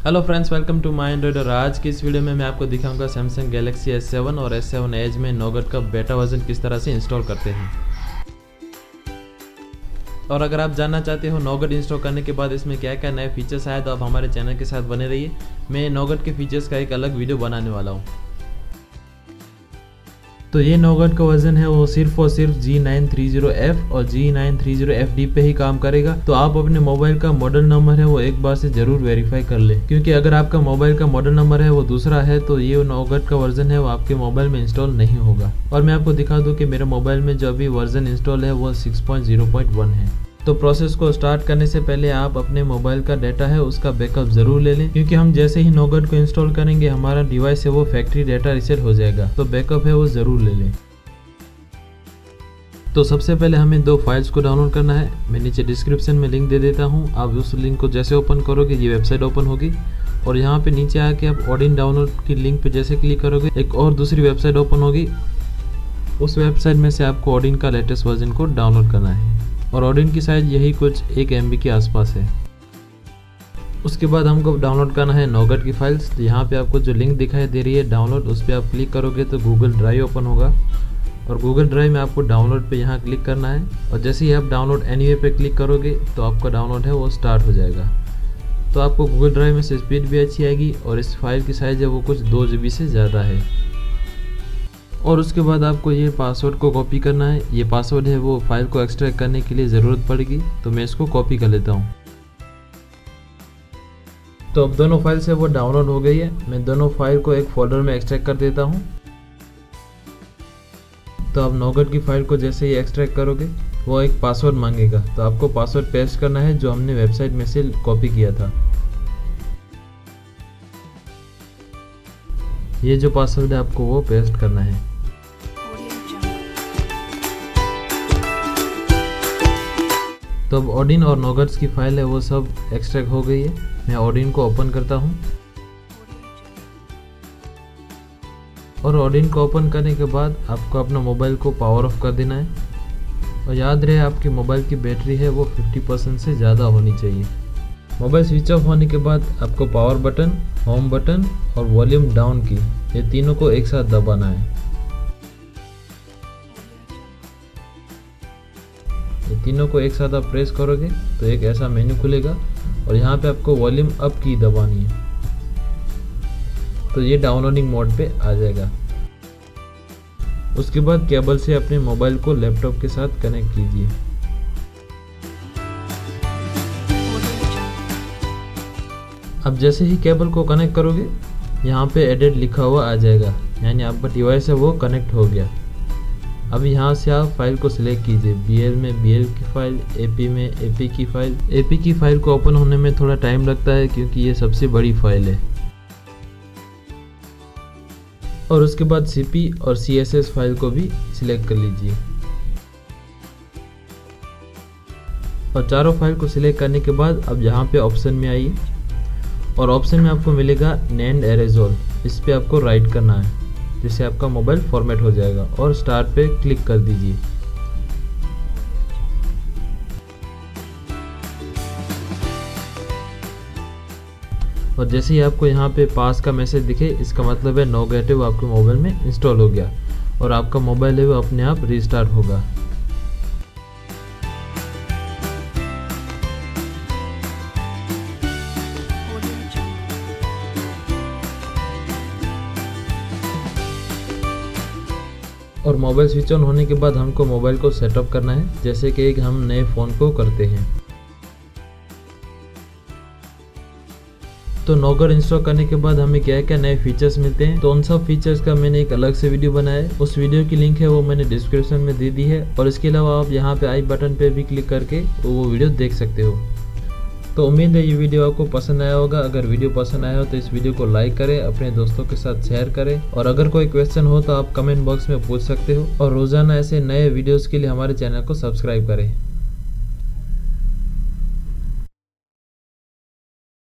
Hello friends, welcome to my Android. और आज की इस वीडियो में मैं आपको दिखाऊंगा सैमसंग गैलेक्सी S7 और S7 Edge में नोगट का बेटा वर्जन किस तरह से इंस्टॉल करते हैं। और अगर आप जानना चाहते हो नोगट इंस्टॉल करने के बाद इसमें क्या क्या नए फीचर्स आए तो आप हमारे चैनल के साथ बने रहिए। मैं नोगट के फीचर्स का एक अलग वीडियो बनाने वाला हूँ। तो ये नोगट का वर्जन है वो सिर्फ और सिर्फ G930F और G930FD पे ही काम करेगा। तो आप अपने मोबाइल का मॉडल नंबर है वो एक बार से जरूर वेरीफाई कर ले, क्योंकि अगर आपका मोबाइल का मॉडल नंबर है वो दूसरा है तो ये नोगट का वर्जन है वो आपके मोबाइल में इंस्टॉल नहीं होगा। और मैं आपको दिखा दूं कि मेरे मोबाइल में जो अभी वर्जन इंस्टॉल है वो 6.0.1 है। तो प्रोसेस को स्टार्ट करने से पहले आप अपने मोबाइल का डाटा है उसका बैकअप जरूर ले लें, क्योंकि हम जैसे ही नोगट को इंस्टॉल करेंगे हमारा डिवाइस है वो फैक्ट्री डाटा रीसेट हो जाएगा। तो बैकअप है वो जरूर ले लें। तो सबसे पहले हमें दो फाइल्स को डाउनलोड करना है। मैं नीचे डिस्क्रिप्शन में लिंक दे देता हूँ। आप उस लिंक को जैसे ओपन करोगे ये वेबसाइट ओपन होगी और यहाँ पे नीचे आके आप ऑडिन डाउनलोड की लिंक पे जैसे क्लिक करोगे एक और दूसरी वेबसाइट ओपन होगी। उस वेबसाइट में से आपको ऑडिन का लेटेस्ट वर्जन को डाउनलोड करना है और ऑडिन की साइज यही कुछ 1 MB के आसपास है। उसके बाद हमको डाउनलोड करना है नोगट की फाइल्स। तो यहाँ पे आपको जो लिंक दिखाई दे रही है डाउनलोड, उस पर आप क्लिक करोगे तो गूगल ड्राइव ओपन होगा और गूगल ड्राइव में आपको डाउनलोड पे यहाँ क्लिक करना है और जैसे ही आप डाउनलोड एनीवे पे क्लिक करोगे तो आपका डाउनलोड है वो स्टार्ट हो जाएगा। तो आपको गूगल ड्राइव में से स्पीड भी अच्छी आएगी और इस फाइल की साइज़ है वो कुछ 2 GB से ज़्यादा है। और उसके बाद आपको ये पासवर्ड को कॉपी करना है। ये पासवर्ड है वो फाइल को एक्सट्रैक्ट करने के लिए ज़रूरत पड़ेगी, तो मैं इसको कॉपी कर लेता हूँ। तो अब दोनों फाइल से वो डाउनलोड हो गई है। मैं दोनों फाइल को एक फोल्डर में एक्सट्रैक्ट कर देता हूँ। तो अब नोगट की फाइल को जैसे ही एक्सट्रैक्ट करोगे वो एक पासवर्ड मांगेगा, तो आपको पासवर्ड पेस्ट करना है जो हमने वेबसाइट में से कॉपी किया था। ये जो पासवर्ड है आपको वो पेस्ट करना है। तो अब ऑडिन और नोगट्स की फाइल है वो सब एक्सट्रैक्ट हो गई है। मैं ऑडिन को ओपन करता हूँ और ऑडिन को ओपन करने के बाद आपको अपना मोबाइल को पावर ऑफ कर देना है। और याद रहे आपके मोबाइल की बैटरी है वो 50% से ज़्यादा होनी चाहिए। मोबाइल स्विच ऑफ होने के बाद आपको पावर बटन, होम बटन और वॉल्यूम डाउन की ये तीनों को एक साथ दबाना है। ये तीनों को एक साथ आप प्रेस करोगे तो एक ऐसा मेन्यू खुलेगा और यहाँ पे आपको वॉल्यूम अप की दबानी है, तो ये डाउनलोडिंग मोड पे आ जाएगा। उसके बाद केबल से अपने मोबाइल को लैपटॉप के साथ कनेक्ट कीजिए। अब जैसे ही केबल को कनेक्ट करोगे यहाँ पे एडेड लिखा हुआ आ जाएगा, यानी आपका डिवाइस है वो कनेक्ट हो गया। अब यहाँ से आप फाइल को सिलेक्ट कीजिए। BL में BL की फाइल, AP में AP की फाइल। AP की फाइल को ओपन होने में थोड़ा टाइम लगता है क्योंकि ये सबसे बड़ी फाइल है। और उसके बाद CP और CSS फाइल को भी सिलेक्ट कर लीजिए। और चारों फाइल को सिलेक्ट करने के बाद अब यहाँ पे ऑप्शन में आइए और ऑप्शन में आपको मिलेगा NAND एरेजोल। इस पे आपको राइट करना है जिससे आपका मोबाइल फॉर्मेट हो जाएगा और स्टार्ट पे क्लिक कर दीजिए। और जैसे ही आपको यहाँ पे पास का मैसेज दिखे इसका मतलब है नोगट है वो आपके मोबाइल में इंस्टॉल हो गया और आपका मोबाइल है वो अपने आप रीस्टार्ट होगा। और मोबाइल स्विच ऑन होने के बाद हमको मोबाइल को सेटअप करना है, जैसे कि एक हम नए फ़ोन को करते हैं। तो नोगट इंस्टॉल करने के बाद हमें क्या क्या नए फीचर्स मिलते हैं, तो उन सब फीचर्स का मैंने एक अलग से वीडियो बनाया है। उस वीडियो की लिंक है वो मैंने डिस्क्रिप्शन में दे दी है और इसके अलावा आप यहाँ पे आई बटन पे भी क्लिक करके वो वीडियो देख सकते हो। तो उम्मीद है ये वीडियो आपको पसंद आया होगा। अगर वीडियो पसंद आया हो तो इस वीडियो को लाइक करें, अपने दोस्तों के साथ शेयर करें और अगर कोई क्वेश्चन हो तो आप कमेंट बॉक्स में पूछ सकते हो। और रोज़ाना ऐसे नए वीडियोज़ के लिए हमारे चैनल को सब्सक्राइब करें।